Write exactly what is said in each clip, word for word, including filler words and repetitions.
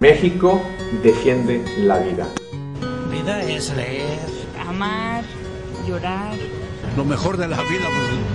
México defiende la vida. Vida es leer, amar, llorar. Lo mejor de la vida,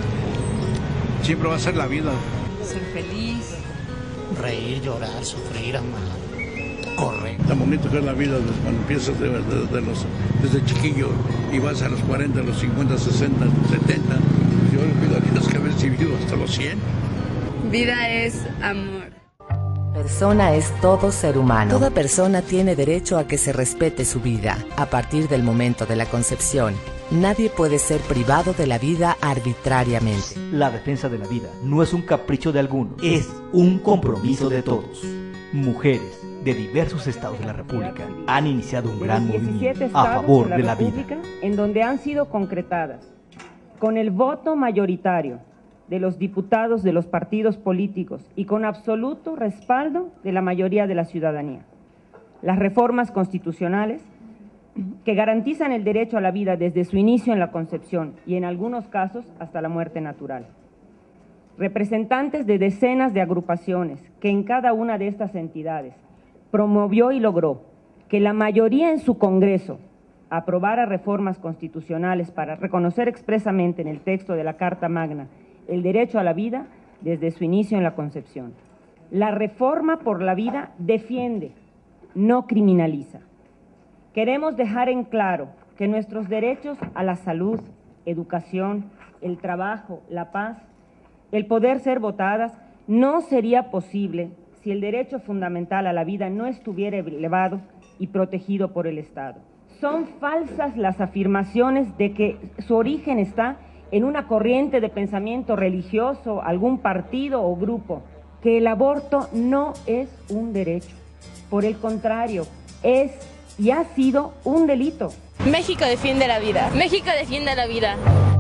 pues, siempre va a ser la vida. Ser feliz. Reír, llorar, sufrir, amar. Correcto. Tan bonito que es la vida cuando empiezas de, de, de los, desde chiquillo y vas a los cuarenta, los cincuenta, sesenta, setenta. Yo le pido a Dios que haber vivido hasta los cien. Vida es amor. Persona es todo ser humano. Toda persona tiene derecho a que se respete su vida. A partir del momento de la concepción, nadie puede ser privado de la vida arbitrariamente. La defensa de la vida no es un capricho de alguno, es un compromiso de todos. Mujeres de diversos estados de la República han iniciado un gran movimiento a favor de la vida, en donde han sido concretadas con el voto mayoritario de los diputados de los partidos políticos y con absoluto respaldo de la mayoría de la ciudadanía. Las reformas constitucionales que garantizan el derecho a la vida desde su inicio en la concepción y en algunos casos hasta la muerte natural. Representantes de decenas de agrupaciones que en cada una de estas entidades promovió y logró que la mayoría en su Congreso aprobara reformas constitucionales para reconocer expresamente en el texto de la Carta Magna el derecho a la vida desde su inicio en la concepción. La reforma por la vida defiende, no criminaliza. Queremos dejar en claro que nuestros derechos a la salud, educación, el trabajo, la paz, el poder ser votadas, no sería posible si el derecho fundamental a la vida no estuviera elevado y protegido por el Estado. Son falsas las afirmaciones de que su origen está en una corriente de pensamiento religioso, algún partido o grupo, que el aborto no es un derecho. Por el contrario, es y ha sido un delito. México defiende la vida. México defiende la vida.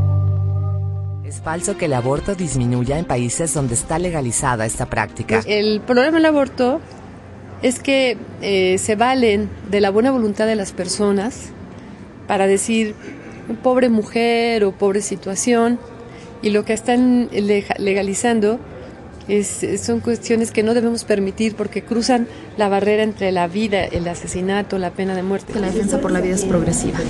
Es falso que el aborto disminuya en países donde está legalizada esta práctica. El problema del aborto es que eh, se valen de la buena voluntad de las personas para decir pobre mujer o pobre situación, y lo que están legalizando es, son cuestiones que no debemos permitir porque cruzan la barrera entre la vida, el asesinato, la pena de muerte. La defensa por la vida es progresiva.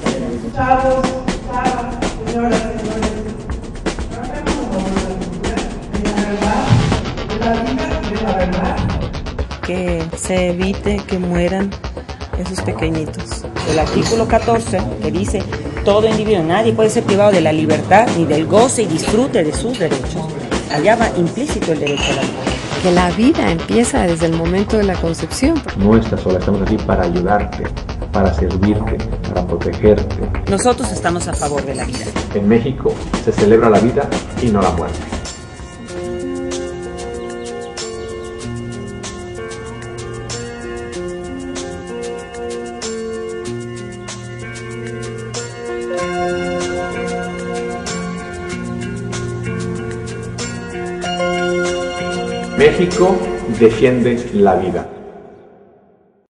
Que se evite que mueran esos pequeñitos. El artículo catorce, que dice todo individuo, nadie puede ser privado de la libertad ni del goce y disfrute de sus derechos. Allá va implícito el derecho a la vida. Que la vida empieza desde el momento de la concepción. No estás sola, estamos aquí para ayudarte, para servirte, para protegerte. Nosotros estamos a favor de la vida. En México se celebra la vida y no la muerte. México defiende la vida.